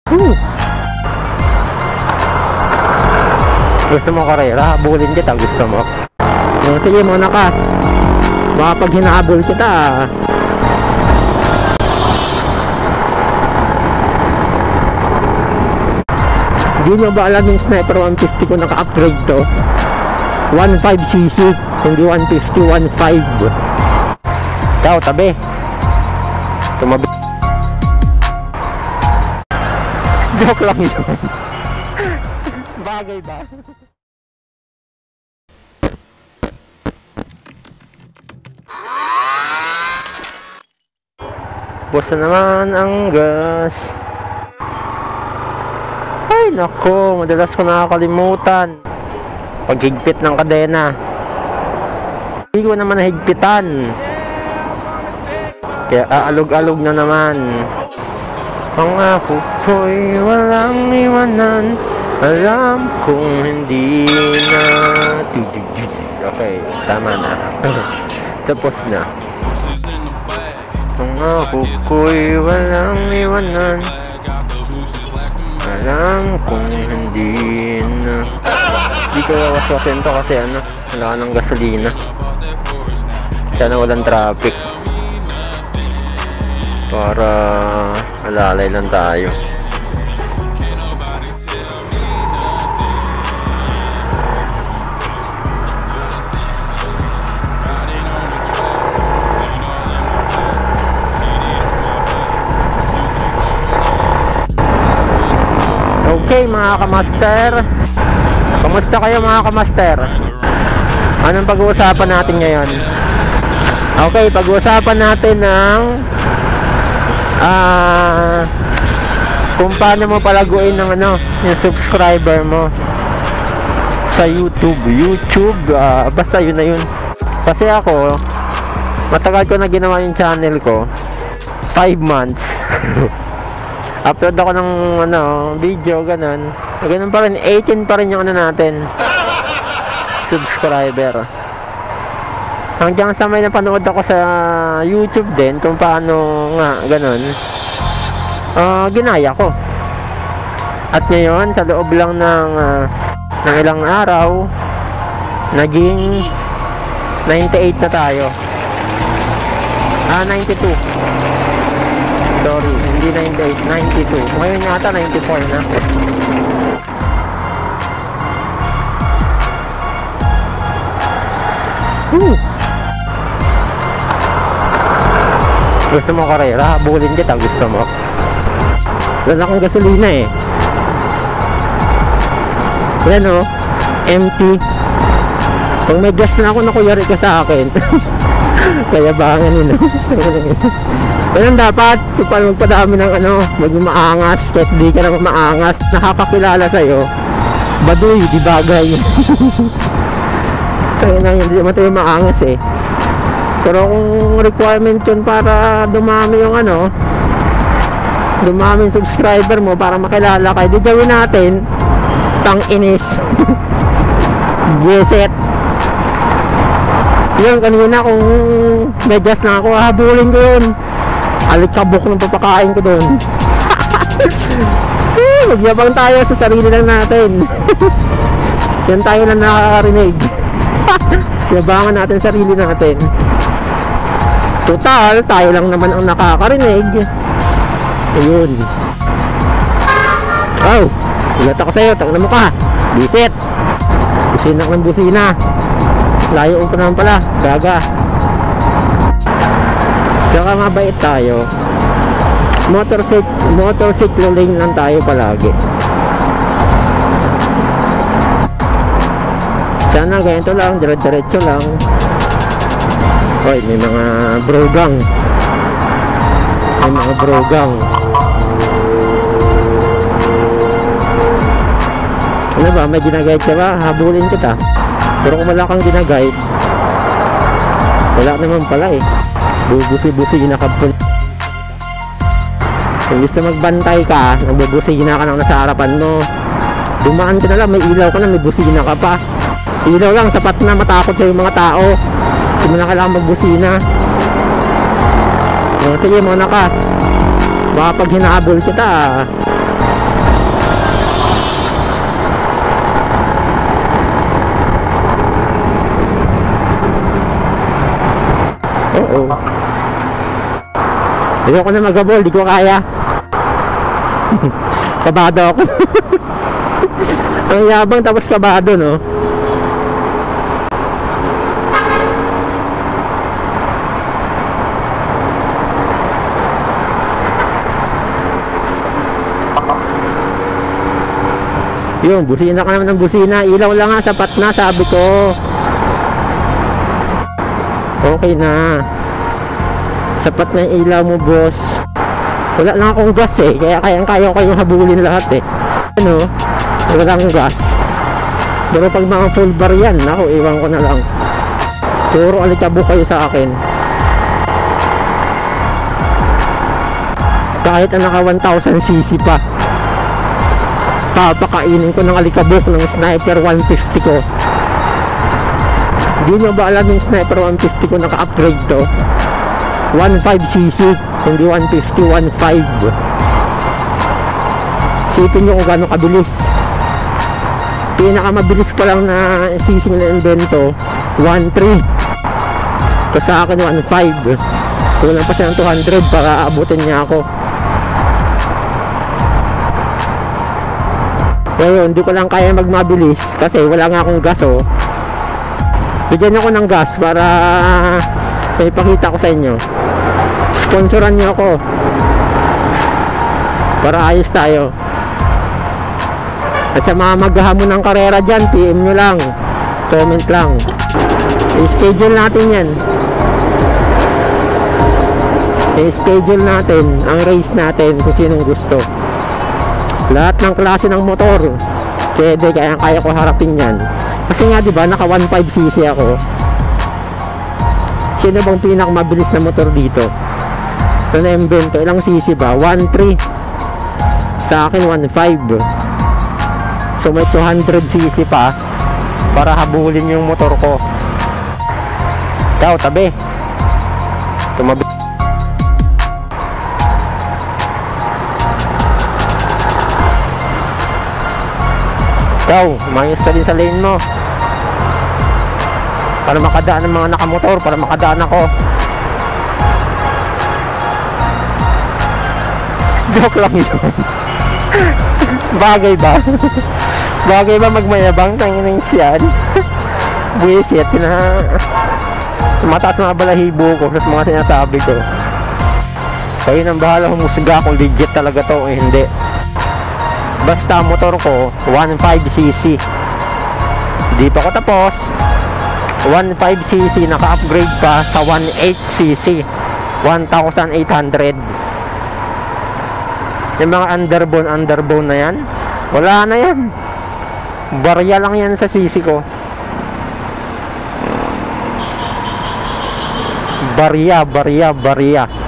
Gusto mo karera? Habulin kita, gusto mo? Sige, muna ka. Baka pag hinahabol kita, hindi nyo ba alam yung Sniper 150 ko naka-upgrade to? 15cc, hindi 150, 15. Ikaw, tabi. Tumabi. Joke lang yun. Bagay ba? Basta naman ang gas. Ay nako, madalas ko nakakalimutan paghigpit ng kadena. Hindi ko naman nahigpitan, kaya aalog-alog na naman. Pangako ko'y walang iwanan, alam kong hindi na. Okay, tama na. Tapos na. Pangako ko'y walang iwanan, alam kong hindi na. Hindi ko waswasin to kasi wala ng gasolina. Sana walang traffic para alalay lang tayo. Okay mga kamaster, kamusta kayo mga kamaster? Anong pag-uusapan natin ngayon? Okay, pag-uusapan natin ng kung paano mo palaguin ng yung subscriber mo sa YouTube. Basta yun na yun. Kasi ako, matagal ko na ginawa yung channel ko, 5 months. Upload ako ng video, ganun pa rin, 18 pa rin yung natin subscriber. Hanggang sa may napanood ako sa YouTube din kung paano nga ganun, ginaya ko. At ngayon sa loob lang ng ilang araw, naging 98 na tayo. 92. Sorry, hindi 98, 92. Ngayon yata 94 na. Gusto mo karera? Habulin kita, gusto mo? Wala akong gasolina eh. Yan empty. Kung may gas na ako, nakuyari ka sa akin. Kaya bangan yun. Ganun dapat, kapag magpadami ng maging maangas, kahit di ka naman maangas, nakakakilala sa'yo, baduy, di bagay. Kaya na, hindi naman tayo maangas eh. Pero kung requirement yun para dumami yung dumami yung subscriber mo para makilala ka, di gawin natin tang inis. Geset. Yun, kanina kung medyas na ako, habulin ko yun. Alikabok ng papakain ko doon. Magyabang tayo sa sarili lang natin. Yan tayo na nakakarinig. Yabangan natin sarili natin. Total, tayo lang naman ang nakakarinig. Ayun. Oh, ulat ako sa'yo, tang na mo ka. Bisit. Busina ng busina. Layo pa naman pala, gaga. Tsaka mabait tayo. Motorcycle lane lang tayo palagi. Sana ganito lang, dire-diretso lang. Hoy, may mga brogang. May mga brogang. Ano ba, may ginaguide ka ba? Habulin kita. Pero kung wala kang ginaguide, wala naman pala eh. Bubusi-busi na ka. Kung gusto magbantay ka, nagbubusina ka nang nasa harapan mo, dumaan ka na lang, may ilaw ka na, may busina ka pa. Ilaw lang, sapat na, matakot sa yung mga tao. Hindi mo na kailangan magbusina. Sige, muna ka. Baka pag hinahabol kita, Oo. Ayoko na mag-abol, di ko kaya. Kabado ako. Ang yabang tapos kabado, no? Yun, busina ka naman ng busina. Ilaw lang nga, sapat na, sabi ko. Okay na. Sapat na yung ilaw mo, boss. Wala lang akong gas eh, kaya kayang-kaya ko kayong habulin lahat eh. Ano? Walang gas. Pero pag mga full bar yan, ako, iwan ko na lang. Puro alikabok kayo sa akin. Kahit na naka 1000cc pa, papakainin ko ng alikabok ng sniper 150 ko. Hindi nyo ba alam yung sniper 150 ko naka-upgrade to? 15cc, hindi 150, 15. Sipin nyo kung gano'ng kabilis. Pinakamabilis pa lang na sising na invento 1.3. So sa akin 1.5. Kulang pa siya ng 200 para abutin niya ako. Ngayon, hindi ko lang kaya magmabilis kasi wala nga akong gas, oh. Bigyan ako ng gas para may pakita ko sa inyo. Sponsoran niyo ako para ayos tayo. At sa mga maghahamon ng karera dyan, PM nyo lang, comment lang, i-schedule natin yan. I-schedule natin ang race natin kung sinong gusto. Lahat ng klase ng motor pwede, kaya ko harapin yan. Kasi nga diba, naka 15cc ako. Sino bang pinakamabilis na motor dito? Ito na invento, ilang cc ba? 1.3. Sa akin 1.5. So may 200cc pa para habulin yung motor ko. Ikaw, tabi. Tumabi. Ikaw, umayos ka din sa lane mo para makadaan ng mga nakamotor, para makadaan ako. Joke lang yun. Bagay ba? Bagay ba magmayabang? Tanginang siyan. Buwisit na mataas mga balahibo ko sa mga sinasabi ko. Kayo nang bahala humusga kung legit talaga to o hindi. Basta motor ko 15cc. Di pa ko tapos. 15cc, naka-upgrade pa sa 18cc, 1,800. Yung mga underbone na yan, wala na yan. Barya lang yan sa cc ko. Barya.